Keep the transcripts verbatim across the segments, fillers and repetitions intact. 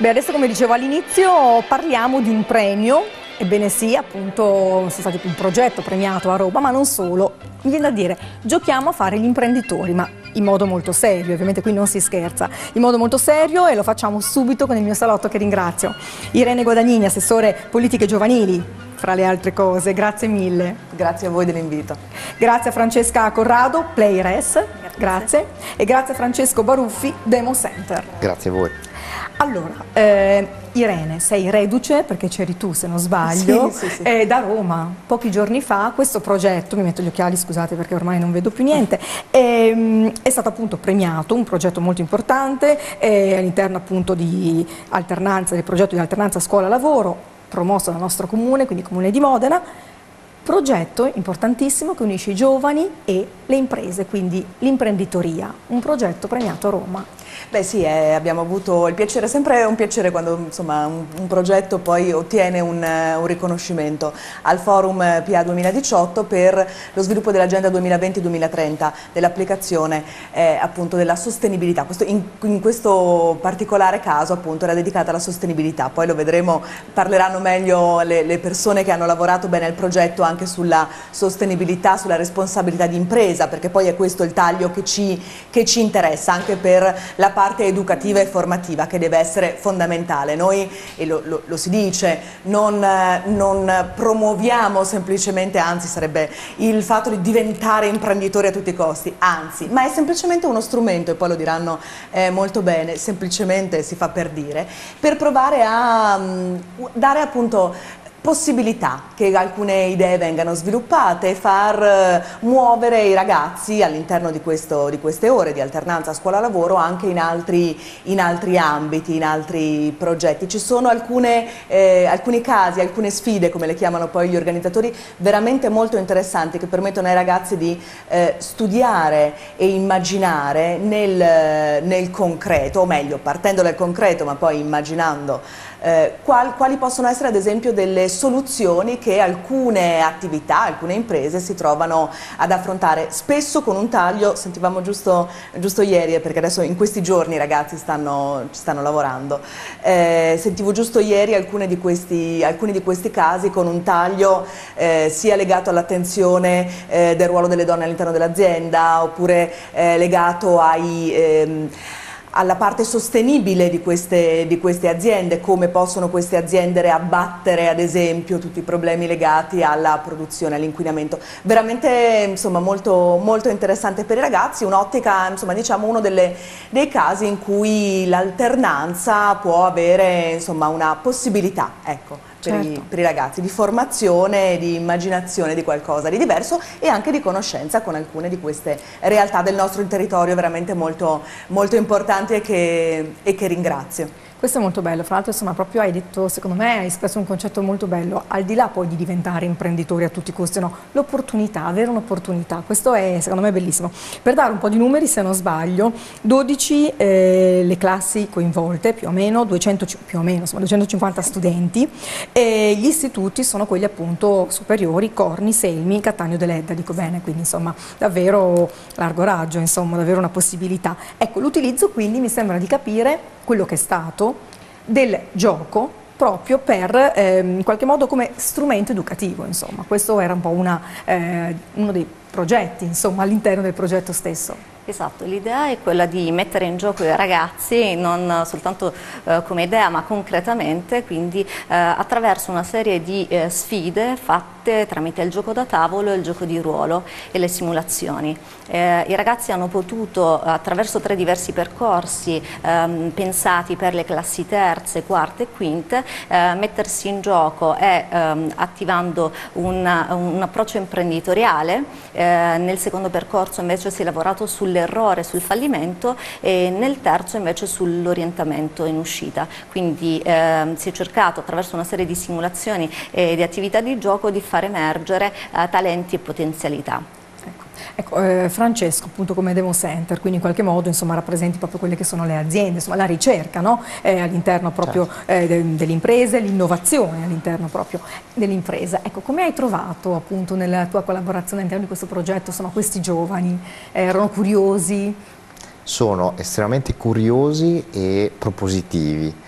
Beh, adesso come dicevo all'inizio parliamo di un premio, ebbene sì, appunto, sono stati un progetto premiato a Roma, ma non solo, mi viene da dire, giochiamo a fare gli imprenditori, ma in modo molto serio, ovviamente qui non si scherza, in modo molto serio e lo facciamo subito con il mio salotto che ringrazio. Irene Guadagnini, assessore politiche giovanili, fra le altre cose, grazie mille. Grazie a voi dell'invito. Grazie a Francesca Corrado, Playres, grazie. grazie, e grazie a Francesco Baruffi, Demo Center. Grazie a voi. Allora, eh, Irene, sei reduce, perché c'eri tu se non sbaglio, sì, sì, sì. Eh, da Roma. Pochi giorni fa questo progetto, mi metto gli occhiali scusate perché ormai non vedo più niente, è, è stato appunto premiato, un progetto molto importante eh, all'interno appunto di alternanza, del progetto di alternanza scuola-lavoro, promosso dal nostro comune, quindi Comune di Modena. Progetto importantissimo che unisce i giovani e le imprese, quindi l'imprenditoria, un progetto premiato a Roma. Beh sì, eh, abbiamo avuto il piacere, sempre un piacere quando insomma, un, un progetto poi ottiene un, un riconoscimento al Forum P A duemiladiciotto per lo sviluppo dell'Agenda duemilaventi duemilatrenta, dell'applicazione eh, appunto della sostenibilità. Questo, in, in questo particolare caso appunto era dedicata alla sostenibilità, poi lo vedremo, parleranno meglio le, le persone che hanno lavorato bene al progetto anche sulla sostenibilità, sulla responsabilità di impresa, perché poi è questo il taglio che ci, che ci interessa anche per la parte educativa e formativa che deve essere fondamentale. Noi, e lo, lo, lo si dice, non, non promuoviamo semplicemente, anzi sarebbe il fatto di diventare imprenditori a tutti i costi, anzi, ma è semplicemente uno strumento, e poi lo diranno eh, molto bene, semplicemente si fa per dire, per provare a mh, dare appunto possibilità che alcune idee vengano sviluppate e far eh, muovere i ragazzi all'interno di, questo, di queste ore di alternanza scuola-lavoro anche in altri, in altri ambiti, in altri progetti. Ci sono alcune, eh, alcuni casi, alcune sfide, come le chiamano poi gli organizzatori, veramente molto interessanti che permettono ai ragazzi di eh, studiare e immaginare nel, nel concreto, o meglio partendo dal concreto ma poi immaginando Eh, qual, quali possono essere ad esempio delle soluzioni che alcune attività, alcune imprese si trovano ad affrontare, spesso con un taglio, sentivamo giusto, giusto ieri, perché adesso in questi giorni i ragazzi stanno, stanno lavorando, eh, sentivo giusto ieri alcuni di questi, alcuni di questi casi con un taglio eh, sia legato all'attenzione eh, del ruolo delle donne all'interno dell'azienda, oppure eh, legato ai... Ehm, alla parte sostenibile di queste, di queste aziende, come possono queste aziende abbattere ad esempio tutti i problemi legati alla produzione, all'inquinamento. Veramente insomma, molto, molto interessante per i ragazzi, un'ottica, insomma, diciamo uno delle, dei casi in cui l'alternanza può avere insomma, una possibilità, ecco. Per, certo. i, per i ragazzi, di formazione, di immaginazione di qualcosa di diverso e anche di conoscenza con alcune di queste realtà del nostro territorio veramente molto, molto importanti e che, e che ringrazio. Questo è molto bello, fra l'altro insomma proprio hai detto, secondo me hai espresso un concetto molto bello, al di là poi di diventare imprenditori a tutti i costi, no, l'opportunità, avere un'opportunità, questo è secondo me bellissimo. Per dare un po' di numeri se non sbaglio, dodici eh, le classi coinvolte, più o meno, duecento, più o meno insomma, duecentocinquanta studenti, e gli istituti sono quelli appunto superiori, Corni, Selmi, Cattaneo dell'Edda, dico bene, quindi insomma davvero largo raggio, insomma davvero una possibilità. Ecco, l'utilizzo quindi mi sembra di capire quello che è stato del gioco proprio per eh, in qualche modo come strumento educativo, insomma questo era un po' una, eh, uno dei progetti insomma all'interno del progetto stesso. Esatto, l'idea è quella di mettere in gioco i ragazzi non soltanto eh, come idea ma concretamente, quindi eh, attraverso una serie di eh, sfide fatte tramite il gioco da tavolo e il gioco di ruolo e le simulazioni. Eh, I ragazzi hanno potuto attraverso tre diversi percorsi ehm, pensati per le classi terze, quarte e quinte eh, mettersi in gioco e ehm, attivando un, un approccio imprenditoriale. Eh, nel secondo percorso invece si è lavorato sul l'errore, sul fallimento e nel terzo invece sull'orientamento in uscita. Quindi eh, si è cercato attraverso una serie di simulazioni e di attività di gioco di far emergere eh, talenti e potenzialità. Ecco, ecco eh, Francesco appunto come Demo Center, quindi in qualche modo insomma rappresenti proprio quelle che sono le aziende, insomma la ricerca, no? eh, all'interno proprio certo. eh, de, delle imprese, l'innovazione all'interno proprio dell'impresa. Ecco, come hai trovato appunto nella tua collaborazione all'interno di questo progetto, insomma questi giovani, eh, erano curiosi? Sono estremamente curiosi e propositivi.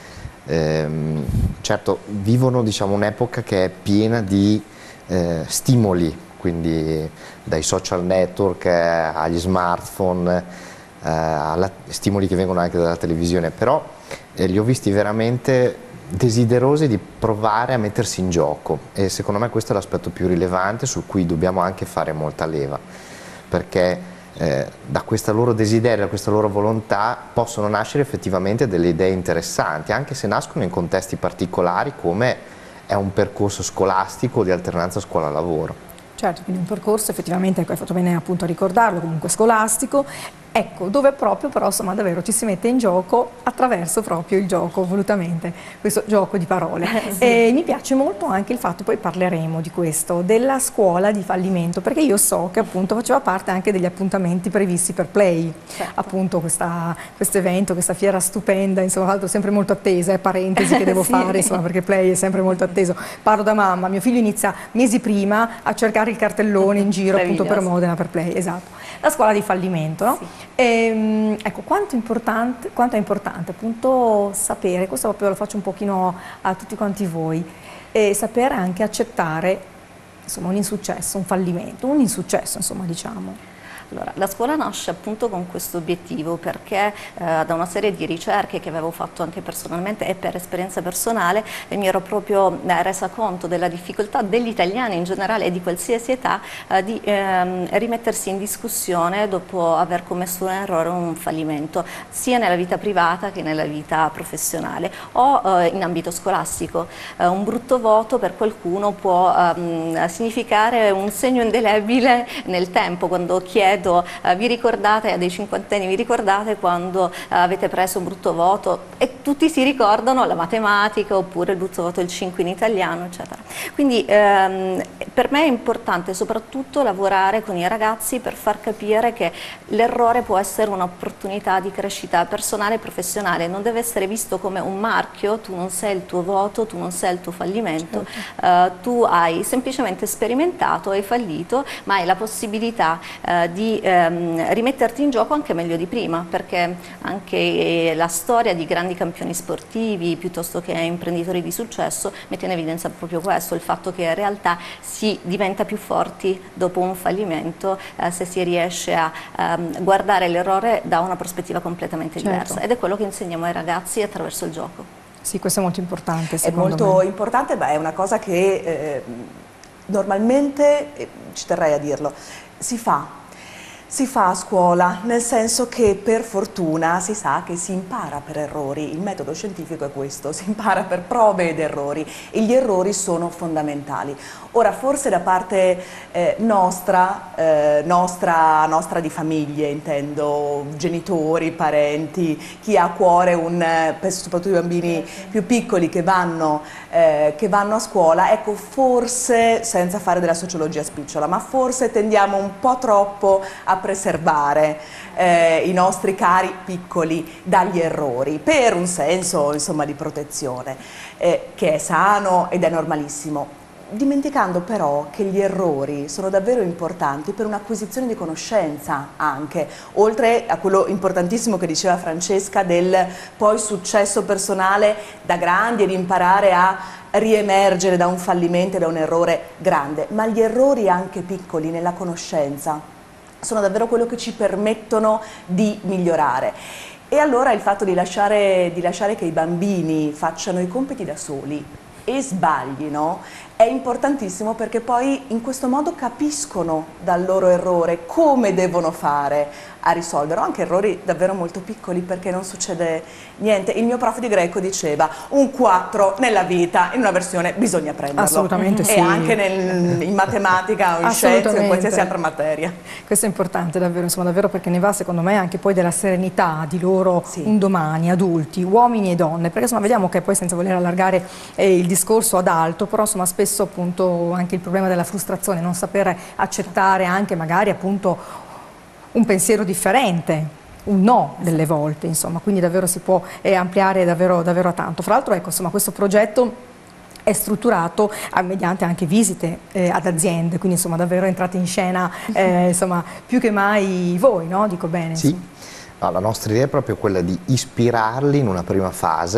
ehm, certo vivono, diciamo, un'epoca che è piena di eh, stimoli, quindi dai social network eh, agli smartphone, eh, alla, stimoli che vengono anche dalla televisione, però eh, li ho visti veramente desiderosi di provare a mettersi in gioco, e secondo me questo è l'aspetto più rilevante su cui dobbiamo anche fare molta leva, perché eh, da questa loro desiderio, da questa loro volontà possono nascere effettivamente delle idee interessanti, anche se nascono in contesti particolari come è un percorso scolastico di alternanza scuola-lavoro. Certo, quindi un percorso effettivamente, ecco, hai fatto bene appunto a ricordarlo, comunque scolastico, ecco, dove proprio però insomma davvero ci si mette in gioco attraverso proprio il gioco, volutamente, questo gioco di parole. Sì. E mi piace molto anche il fatto, poi parleremo di questo, della scuola di fallimento, perché io so che appunto faceva parte anche degli appuntamenti previsti per Play, certo. Appunto questo evento, questa fiera stupenda, insomma, tra l'altro sempre molto attesa, è parentesi che devo sì. fare, insomma, perché Play è sempre molto atteso. Parlo da mamma, mio figlio inizia mesi prima a cercare il cartellone in giro appunto per Modena, per Play, esatto. La scuola di fallimento, no? Sì. E, ecco, quanto, importante, quanto è importante appunto sapere, questo proprio lo faccio un pochino a tutti quanti voi, e sapere anche accettare insomma un insuccesso, un fallimento, un insuccesso insomma diciamo. Allora, la scuola nasce appunto con questo obiettivo perché eh, da una serie di ricerche che avevo fatto anche personalmente e per esperienza personale eh, mi ero proprio eh, resa conto della difficoltà degli italiani in generale e di qualsiasi età eh, di ehm, rimettersi in discussione dopo aver commesso un errore o un fallimento, sia nella vita privata che nella vita professionale o eh, in ambito scolastico. Eh, un brutto voto per qualcuno può ehm, significare un segno indelebile nel tempo, quando chiedo Uh, vi ricordate, a dei cinquantenni, vi ricordate quando uh, avete preso un brutto voto, e tutti si ricordano la matematica oppure il brutto voto del cinque in italiano, eccetera. Quindi ehm, per me è importante soprattutto lavorare con i ragazzi per far capire che l'errore può essere un'opportunità di crescita personale e professionale, non deve essere visto come un marchio, tu non sei il tuo voto, tu non sei il tuo fallimento, certo. uh, tu hai semplicemente sperimentato, hai fallito, ma hai la possibilità uh, di di ehm, rimetterti in gioco anche meglio di prima, perché anche la storia di grandi campioni sportivi piuttosto che imprenditori di successo mette in evidenza proprio questo, il fatto che in realtà si diventa più forti dopo un fallimento eh, se si riesce a ehm, guardare l'errore da una prospettiva completamente certo. diversa, ed è quello che insegniamo ai ragazzi attraverso il gioco. Sì, questo è molto importante. È molto me. importante, ma è una cosa che eh, normalmente, eh, ci terrei a dirlo, si fa. Si fa a scuola, nel senso che per fortuna si sa che si impara per errori, il metodo scientifico è questo, si impara per prove ed errori, e gli errori sono fondamentali. Ora, forse da parte eh, nostra, eh, nostra, nostra di famiglie, intendo, genitori, parenti, chi ha a cuore, un, penso soprattutto i bambini più piccoli che vanno, eh, che vanno a scuola, ecco, forse, senza fare della sociologia spicciola, ma forse tendiamo un po' troppo a preservare eh, i nostri cari piccoli dagli errori, per un senso insomma di protezione eh, che è sano ed è normalissimo, dimenticando però che gli errori sono davvero importanti per un'acquisizione di conoscenza anche, oltre a quello importantissimo che diceva Francesca del poi successo personale da grandi ed imparare a riemergere da un fallimento e da un errore grande, ma gli errori anche piccoli nella conoscenza sono davvero quello che ci permettono di migliorare. E allora il fatto di lasciare, di lasciare che i bambini facciano i compiti da soli e sbaglino è importantissimo, perché poi in questo modo capiscono dal loro errore come devono fare a risolverlo, anche errori davvero molto piccoli, perché non succede niente. Il mio prof di greco diceva un quattro nella vita in una versione bisogna prenderlo. Assolutamente e sì. anche nel, in matematica o in scienze o in qualsiasi altra materia. Questo è importante davvero, insomma, davvero, perché ne va secondo me anche poi della serenità di loro sì. un domani, adulti, uomini e donne, perché insomma vediamo che poi, senza voler allargare eh, il discorso ad alto, però insomma spesso appunto anche il problema della frustrazione, non sapere accettare anche magari appunto un pensiero differente, un no delle volte, insomma, quindi davvero si può eh, ampliare davvero, davvero a tanto. Fra l'altro, ecco, insomma, questo progetto è strutturato eh, mediante anche visite eh, ad aziende, quindi insomma davvero entrate in scena eh, insomma, più che mai voi, no? Dico bene. Sì, no, la nostra idea è proprio quella di ispirarli in una prima fase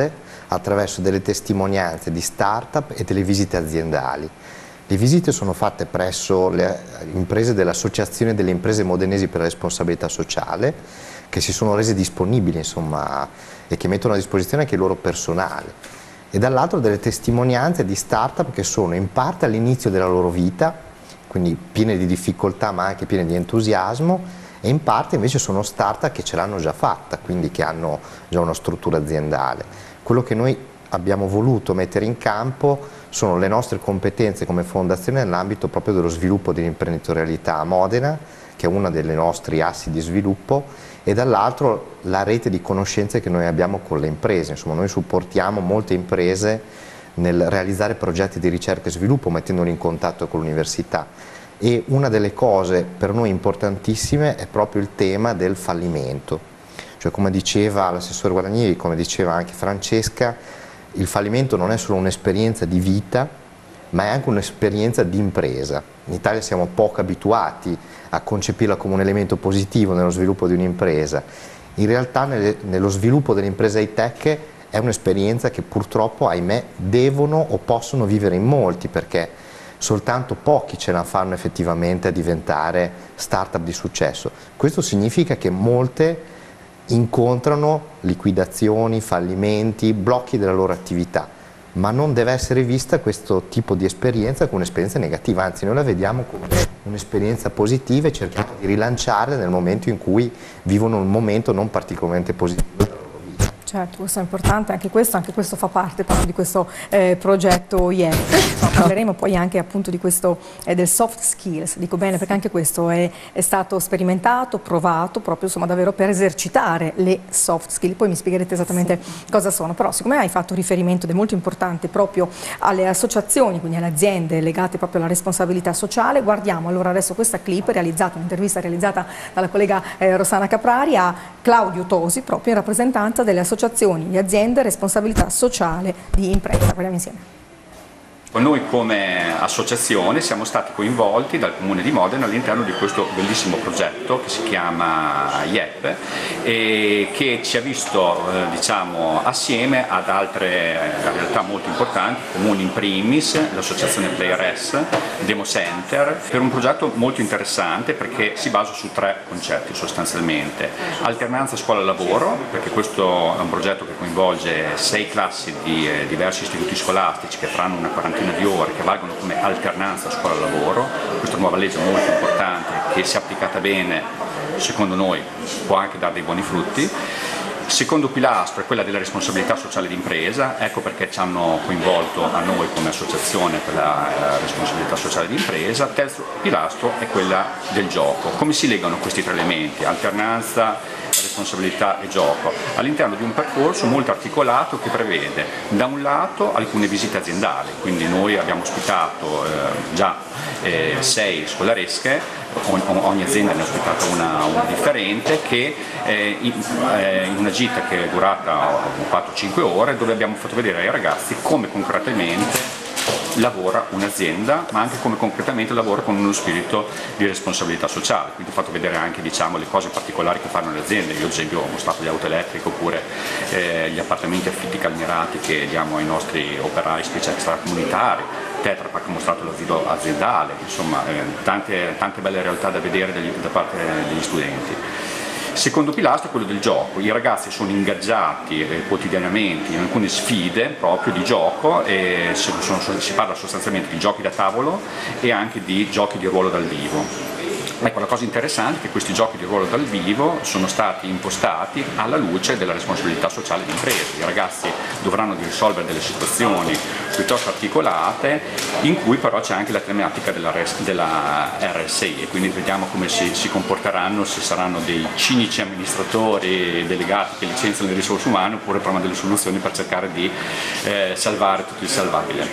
attraverso delle testimonianze di start-up e delle visite aziendali. Le visite sono fatte presso le imprese dell'Associazione delle Imprese Modenesi per la Responsabilità Sociale, che si sono rese disponibili, insomma, e che mettono a disposizione anche il loro personale. E dall'altro delle testimonianze di start-up che sono in parte all'inizio della loro vita, quindi piene di difficoltà ma anche piene di entusiasmo, e in parte invece sono start-up che ce l'hanno già fatta, quindi che hanno già una struttura aziendale. Quello che noi abbiamo voluto mettere in campo sono le nostre competenze come fondazione nell'ambito proprio dello sviluppo dell'imprenditorialità a Modena, che è uno dei nostri assi di sviluppo, e dall'altro la rete di conoscenze che noi abbiamo con le imprese. Insomma, noi supportiamo molte imprese nel realizzare progetti di ricerca e sviluppo mettendoli in contatto con l'università, e una delle cose per noi importantissime è proprio il tema del fallimento. Cioè, come diceva l'assessore Guadagnini, come diceva anche Francesca, il fallimento non è solo un'esperienza di vita, ma è anche un'esperienza di impresa. In Italia siamo poco abituati a concepirla come un elemento positivo nello sviluppo di un'impresa. In realtà nelle, nello sviluppo dell'impresa high-tech è un'esperienza che purtroppo, ahimè, devono o possono vivere in molti, perché soltanto pochi ce la fanno effettivamente a diventare start-up di successo. Questo significa che molte incontrano liquidazioni, fallimenti, blocchi della loro attività, ma non deve essere vista questo tipo di esperienza come un'esperienza negativa, anzi noi la vediamo come un'esperienza positiva e cerchiamo di rilanciarla nel momento in cui vivono un momento non particolarmente positivo. Certo, questo è importante, anche questo, anche questo fa parte proprio di questo eh, progetto I E F. Parleremo poi anche appunto di questo eh, del soft skills, dico bene, perché anche questo è, è stato sperimentato, provato proprio insomma davvero per esercitare le soft skill. Poi mi spiegherete esattamente sì. cosa sono, però siccome hai fatto riferimento ed è molto importante proprio alle associazioni, quindi alle aziende legate proprio alla responsabilità sociale, guardiamo allora adesso questa clip realizzata, un'intervista realizzata dalla collega eh, Rossana Caprari a Claudio Tosi, proprio in rappresentanza delle associazioni di aziende responsabilità sociale di impresa. Guardiamo insieme. Noi come associazione siamo stati coinvolti dal Comune di Modena all'interno di questo bellissimo progetto che si chiama I E P e che ci ha visto eh, diciamo, assieme ad altre realtà molto importanti, comuni in primis, l'associazione Players, Demo Center, per un progetto molto interessante perché si basa su tre concetti sostanzialmente: alternanza scuola-lavoro, perché questo è un progetto che coinvolge sei classi di eh, diversi istituti scolastici che faranno una quarantina di ore che valgono come alternanza scuola-lavoro. Questa è una nuova legge molto importante che, se applicata bene, secondo noi può anche dare dei buoni frutti. Il secondo pilastro è quella della responsabilità sociale d'impresa, ecco perché ci hanno coinvolto a noi come associazione per la responsabilità sociale d'impresa. Il terzo pilastro è quella del gioco. Come si legano questi tre elementi? Alternanza, responsabilità e gioco, all'interno di un percorso molto articolato che prevede da un lato alcune visite aziendali, quindi noi abbiamo ospitato eh, già eh, sei scolaresche, ogni azienda ne ha ospitata una, una differente, che eh, in, eh, in una gita che è durata quattro cinque ore, dove abbiamo fatto vedere ai ragazzi come concretamente lavora un'azienda, ma anche come concretamente lavora con uno spirito di responsabilità sociale. Quindi ho fatto vedere anche diciamo, le cose particolari che fanno le aziende. Io ad esempio ho mostrato le auto elettriche oppure eh, gli appartamenti affitti calmierati che diamo ai nostri operai speciali extracomunitari. Tetra Pak ha mostrato l'asilo aziendale, insomma eh, tante, tante belle realtà da vedere dagli, da parte degli studenti. Il secondo pilastro è quello del gioco. I ragazzi sono ingaggiati eh, quotidianamente in alcune sfide proprio di gioco, e si, sono, si parla sostanzialmente di giochi da tavolo e anche di giochi di ruolo dal vivo. Ecco, la cosa interessante è che questi giochi di ruolo dal vivo sono stati impostati alla luce della responsabilità sociale di impresa. I ragazzi dovranno risolvere delle situazioni piuttosto articolate, in cui però c'è anche la tematica della, della R S I, e quindi vediamo come si, si comporteranno, se saranno dei cinici amministratori delegati che licenziano le risorse umane oppure trovano delle soluzioni per cercare di eh, salvare tutto il salvabile.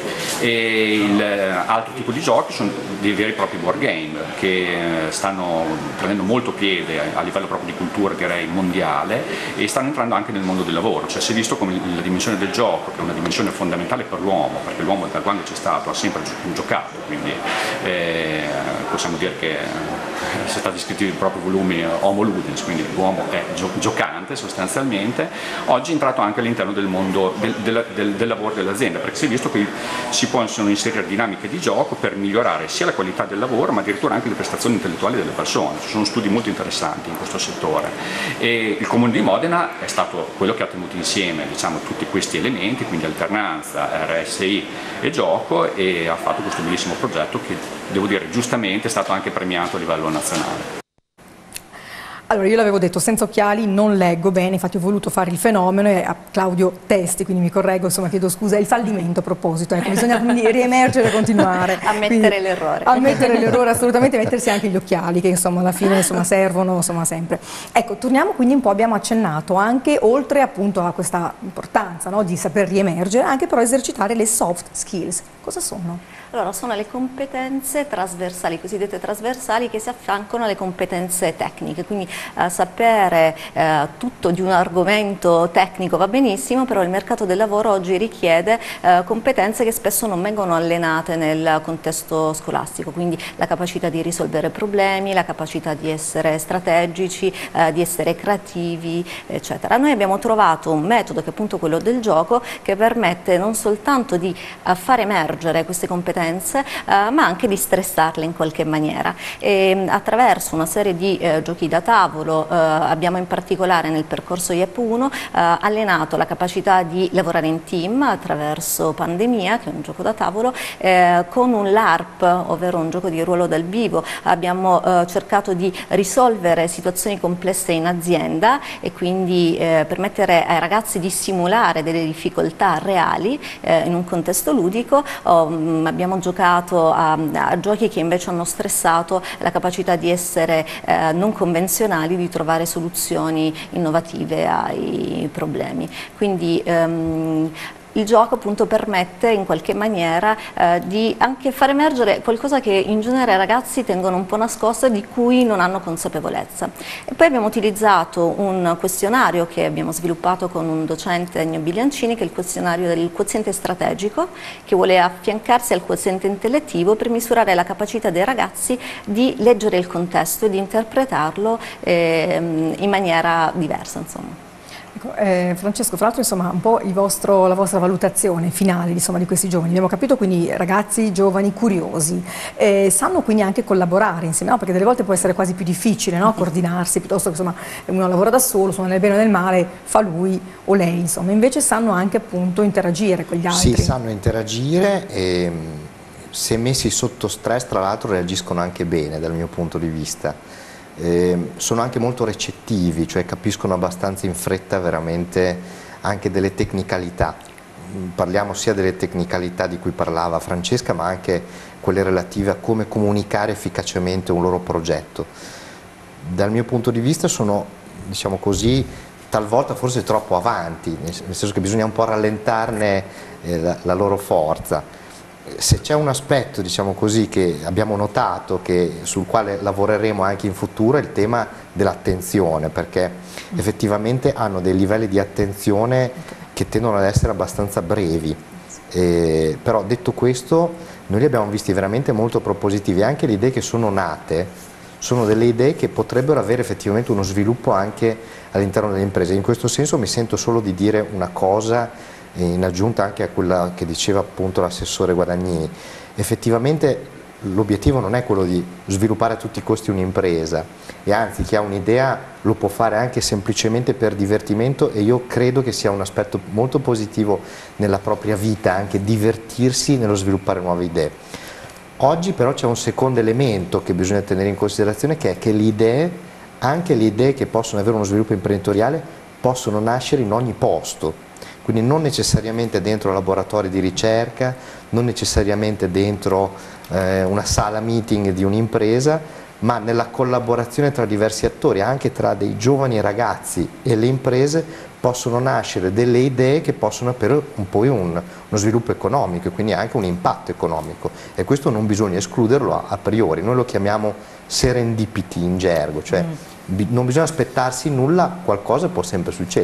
E il, altro tipo di giochi sono dei veri e propri board game che stanno prendendo molto piede a livello proprio di cultura, direi mondiale, e stanno entrando anche nel mondo del lavoro. Cioè si è visto come la dimensione del gioco, che è una dimensione fondamentale per l'uomo, perché l'uomo da quando c'è stato ha sempre giocato, quindi eh, possiamo dire che sono stati scritti proprio volumi Homo Ludens, quindi l'uomo è gio giocante sostanzialmente. Oggi è entrato anche all'interno del mondo del, del, del, del lavoro dell'azienda, perché si è visto che si possono inserire dinamiche di gioco per migliorare sia la qualità del lavoro ma addirittura anche le prestazioni intellettuali delle persone. Ci sono studi molto interessanti in questo settore e il Comune di Modena è stato quello che ha tenuto insieme, diciamo, tutti questi elementi, quindi alternanza, R S I e gioco, e ha fatto questo bellissimo progetto che, devo dire, giustamente è stato anche premiato a livello nazionale. Allora, io l'avevo detto, senza occhiali non leggo bene, infatti ho voluto fare il fenomeno e a Claudio testi, quindi mi correggo, insomma chiedo scusa, è il fallimento a proposito, ecco, bisogna quindi riemergere e continuare. Ammettere l'errore. Ammettere l'errore, assolutamente, mettersi anche gli occhiali, che insomma alla fine insomma, servono insomma, sempre. Ecco, torniamo quindi un po', abbiamo accennato anche, oltre appunto a questa importanza, no, di saper riemergere, anche però esercitare le soft skills. Cosa sono? Allora, sono le competenze trasversali, cosiddette trasversali, che si affiancano alle competenze tecniche, quindi eh, sapere eh, tutto di un argomento tecnico va benissimo, però il mercato del lavoro oggi richiede eh, competenze che spesso non vengono allenate nel contesto scolastico, quindi la capacità di risolvere problemi, la capacità di essere strategici, eh, di essere creativi, eccetera. Noi abbiamo trovato un metodo, che è appunto quello del gioco, che permette non soltanto di eh, far emergere queste competenze, Eh, ma anche di stressarle in qualche maniera. E, attraverso una serie di eh, giochi da tavolo eh, abbiamo in particolare nel percorso I E P uno eh, allenato la capacità di lavorare in team attraverso Pandemia, che è un gioco da tavolo, eh, con un LARP, ovvero un gioco di ruolo dal vivo. Abbiamo eh, cercato di risolvere situazioni complesse in azienda e quindi eh, permettere ai ragazzi di simulare delle difficoltà reali eh, in un contesto ludico. Oh, mh, abbiamo giocato a, a giochi che invece hanno stressato la capacità di essere eh, non convenzionali, di trovare soluzioni innovative ai problemi. Quindi ehm, il gioco appunto permette in qualche maniera eh, di anche far emergere qualcosa che in genere i ragazzi tengono un po' nascosto e di cui non hanno consapevolezza. E poi abbiamo utilizzato un questionario che abbiamo sviluppato con un docente, Ennio Bigliancini, che è il questionario del quoziente strategico, che vuole affiancarsi al quoziente intellettivo per misurare la capacità dei ragazzi di leggere il contesto e di interpretarlo eh, in maniera diversa, insomma. Eh, Francesco, fra l'altro insomma un po' il vostro, la vostra valutazione finale insomma, di questi giovani, abbiamo capito quindi ragazzi giovani curiosi, eh, sanno quindi anche collaborare insieme, no? Perché delle volte può essere quasi più difficile, no? Coordinarsi, piuttosto che insomma uno lavora da solo, insomma, nel bene o nel male fa lui o lei, insomma, invece sanno anche appunto interagire con gli altri. Sì, sanno interagire e se messi sotto stress tra l'altro reagiscono anche bene dal mio punto di vista. Eh, sono anche molto recettivi, cioè capiscono abbastanza in fretta veramente anche delle tecnicalità. Parliamo sia delle tecnicalità di cui parlava Francesca, ma anche quelle relative a come comunicare efficacemente un loro progetto. Dal mio punto di vista sono, diciamo così, talvolta forse troppo avanti, nel senso che bisogna un po' rallentarne eh, la, la loro forza. Se c'è un aspetto, diciamo così, che abbiamo notato, che, sul quale lavoreremo anche in futuro, è il tema dell'attenzione, perché effettivamente hanno dei livelli di attenzione che tendono ad essere abbastanza brevi. Eh, però detto questo, noi li abbiamo visti veramente molto propositivi, anche le idee che sono nate sono delle idee che potrebbero avere effettivamente uno sviluppo anche all'interno delle imprese. In questo senso mi sento solo di dire una cosa in aggiunta anche a quella che diceva appunto l'assessore Guadagnini. Effettivamente l'obiettivo non è quello di sviluppare a tutti i costi un'impresa, e anzi chi ha un'idea lo può fare anche semplicemente per divertimento, e io credo che sia un aspetto molto positivo nella propria vita, anche divertirsi nello sviluppare nuove idee. Oggi però c'è un secondo elemento che bisogna tenere in considerazione, che è che le idee, anche le idee che possono avere uno sviluppo imprenditoriale, possono nascere in ogni posto. Quindi non necessariamente dentro laboratori di ricerca, non necessariamente dentro eh, una sala meeting di un'impresa, ma nella collaborazione tra diversi attori, anche tra dei giovani ragazzi e le imprese, possono nascere delle idee che possono avere un, poi un, uno sviluppo economico e quindi anche un impatto economico, e questo non bisogna escluderlo a, a priori. Noi lo chiamiamo serendipity in gergo, cioè mm. bi non bisogna aspettarsi nulla, qualcosa può sempre succedere.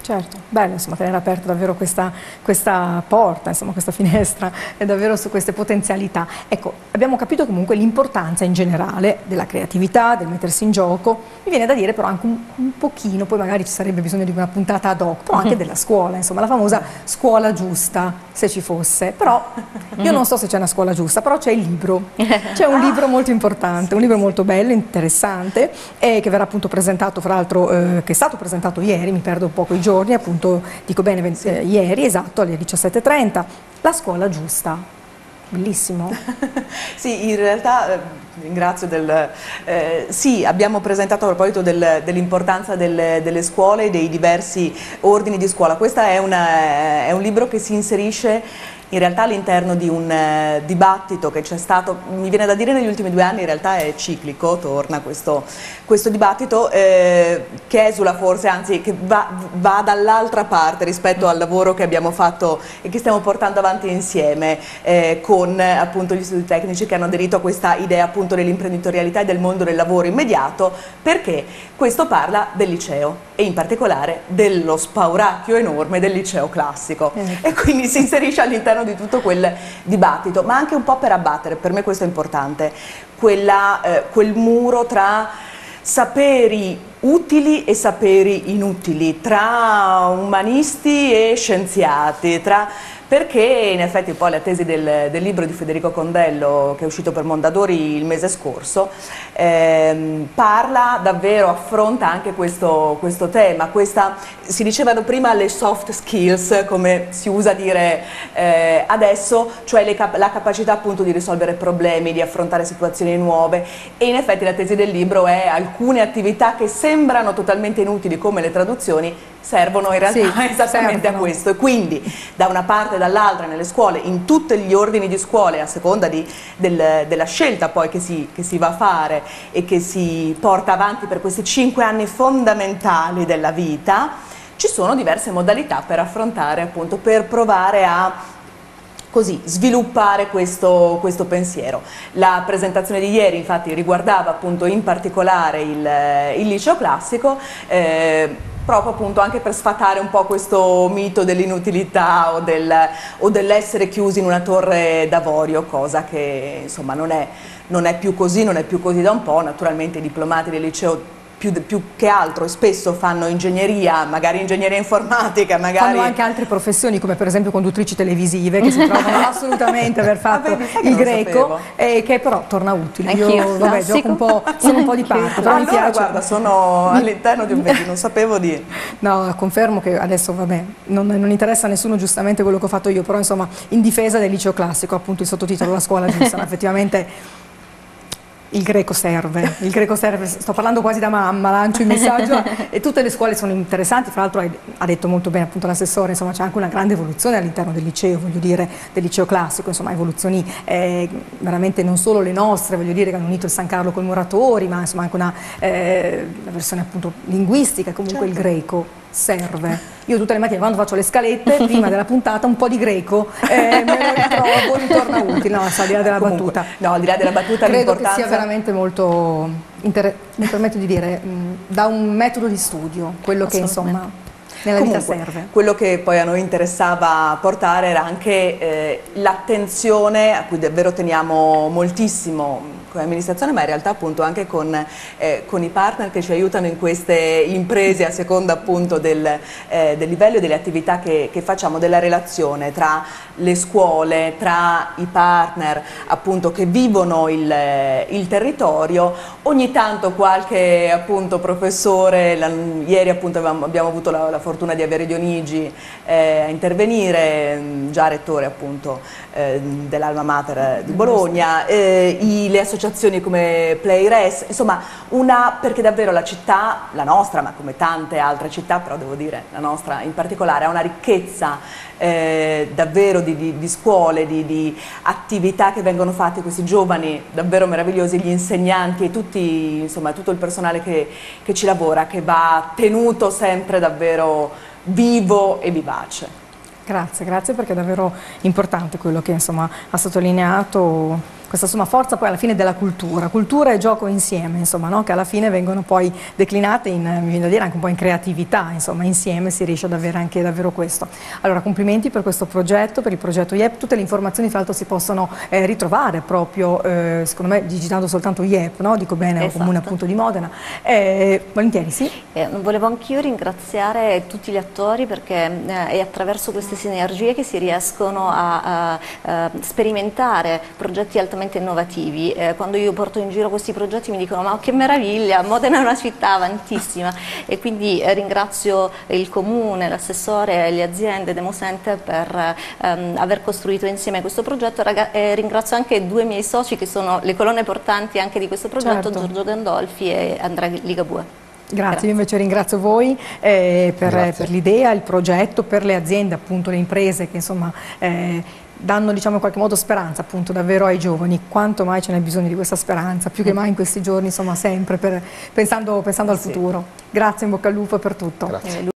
Certo, bello insomma tenere aperta davvero questa, questa porta, insomma questa finestra è davvero su queste potenzialità. Ecco, abbiamo capito comunque l'importanza in generale della creatività, del mettersi in gioco, mi viene da dire però anche un, un pochino, poi magari ci sarebbe bisogno di una puntata ad hoc, però anche della scuola, insomma la famosa scuola giusta, se ci fosse, però io non so se c'è una scuola giusta, però c'è il libro, c'è un libro molto importante, un libro molto bello, interessante, e che verrà appunto presentato, fra l'altro, eh, che è stato presentato ieri, mi perdo un po' quei giorni, appunto dico bene, sì. eh, ieri, esatto, alle diciassette e trenta, La scuola giusta, bellissimo. Sì, in realtà eh, ringrazio del... Eh, sì, abbiamo presentato a proposito del, dell'importanza del, delle scuole, dei diversi ordini di scuola. Questo è, è un libro che si inserisce in realtà all'interno di un eh, dibattito che c'è stato, mi viene da dire negli ultimi due anni, in realtà è ciclico, torna questo, questo dibattito eh, che esula forse, anzi che va, va dall'altra parte rispetto al lavoro che abbiamo fatto e che stiamo portando avanti insieme eh, con appunto gli istituti tecnici che hanno aderito a questa idea appunto dell'imprenditorialità e del mondo del lavoro immediato, perché questo parla del liceo e in particolare dello spauracchio enorme del liceo classico eh. e quindi si inserisce all'interno di tutto quel dibattito, ma anche un po' per abbattere, per me questo è importante, quella, eh, quel muro tra saperi utili e saperi inutili, tra umanisti e scienziati, tra... perché in effetti poi la tesi del, del libro di Federico Condello, che è uscito per Mondadori il mese scorso, ehm, parla davvero, affronta anche questo, questo tema, questa, si dicevano prima le soft skills, come si usa dire eh, adesso, cioè le cap la capacità appunto di risolvere problemi, di affrontare situazioni nuove, e in effetti la tesi del libro è alcune attività che sembrano totalmente inutili come le traduzioni, servono in realtà sì, esattamente servono. a questo, e quindi da una parte e dall'altra nelle scuole, in tutti gli ordini di scuole, a seconda di, del, della scelta poi che si, che si va a fare e che si porta avanti per questi cinque anni fondamentali della vita, ci sono diverse modalità per affrontare, appunto, per provare a così sviluppare questo, questo pensiero. La presentazione di ieri infatti riguardava appunto in particolare il, il liceo classico, eh, proprio appunto anche per sfatare un po' questo mito dell'inutilità o, del, o dell'essere chiusi in una torre d'avorio, cosa che insomma non è, non è più così, non è più così da un po'. Naturalmente i diplomati del liceo Più, più che altro e spesso fanno ingegneria, magari ingegneria informatica, magari... Fanno anche altre professioni, come per esempio conduttrici televisive, che si trovano assolutamente aver fatto ah, beh, il greco, e che però torna utile. Io vabbè, gioco un po', sono un po' di parte, però allora, mi piace. Guarda, sono all'interno di un venti, non sapevo di... No, confermo che adesso, vabbè, non, non interessa a nessuno giustamente quello che ho fatto io, però insomma, in difesa del liceo classico, appunto il sottotitolo La scuola giusta, effettivamente... Il greco serve, il greco serve, sto parlando quasi da mamma, lancio il messaggio e tutte le scuole sono interessanti, fra l'altro ha detto molto bene appunto l'assessore, insomma c'è anche una grande evoluzione all'interno del liceo, voglio dire, del liceo classico, insomma evoluzioni eh, veramente non solo le nostre, voglio dire che hanno unito il San Carlo con i Muratori, ma insomma anche una, eh, una versione appunto linguistica, comunque certo. Il greco serve. Io tutte le mattine quando faccio le scalette, prima della puntata, un po' di greco, eh, me lo ritrovo, mi torna utile, no, al di là della Comunque, battuta. No, al di là della battuta credo che sia veramente molto, mi permetto di dire, mh, da un metodo di studio, quello che insomma nella Comunque, vita serve. Quello che poi a noi interessava portare era anche eh, l'attenzione, a cui davvero teniamo moltissimo come amministrazione, ma in realtà appunto anche con, eh, con i partner che ci aiutano in queste imprese a seconda appunto del, eh, del livello e delle attività che, che facciamo, della relazione tra le scuole, tra i partner appunto che vivono il, il territorio. Ogni tanto qualche appunto professore, la, ieri appunto abbiamo, abbiamo avuto la, la fortuna di avere Dionigi eh, a intervenire, già rettore appunto eh, dell'Alma Mater di Bologna, eh, i, le associazioni come PlayRes, insomma una, perché davvero la città, la nostra ma come tante altre città, però devo dire la nostra in particolare, ha una ricchezza eh, davvero di, di, di scuole, di, di attività che vengono fatte, questi giovani davvero meravigliosi, gli insegnanti e tutti, insomma, tutto il personale che, che ci lavora, che va tenuto sempre davvero vivo e vivace. Grazie, grazie perché è davvero importante quello che insomma ha sottolineato. questa insomma, forza poi alla fine della cultura, cultura e gioco insieme, insomma, no? Che alla fine vengono poi declinate in, mi viene da dire, anche un po' in creatività, insomma, insieme si riesce ad avere anche davvero questo. Allora, complimenti per questo progetto, per il progetto I E P, tutte le informazioni fra l'altro si possono eh, ritrovare proprio, eh, secondo me, digitando soltanto I E P, no? Dico bene, esatto. Comune appunto di Modena. Eh, volentieri, sì. Eh, volevo anch'io ringraziare tutti gli attori perché eh, è attraverso queste sinergie che si riescono a, a, a sperimentare progetti altamente innovativi. Eh, quando io porto in giro questi progetti mi dicono ma che meraviglia, Modena è una città avantissima, e quindi eh, ringrazio il Comune, l'assessore e le aziende Demosente per ehm, aver costruito insieme questo progetto, e ringrazio anche due miei soci che sono le colonne portanti anche di questo progetto, certo. Giorgio Gandolfi e Andrea Ligabue. Grazie, Grazie, io invece ringrazio voi eh, per, per l'idea, il progetto, per le aziende, appunto le imprese che insomma eh, danno diciamo in qualche modo speranza appunto davvero ai giovani, quanto mai ce n'è bisogno di questa speranza, più che mai in questi giorni, insomma sempre per, pensando, pensando al sì. futuro. Grazie, in bocca al lupo per tutto. Grazie.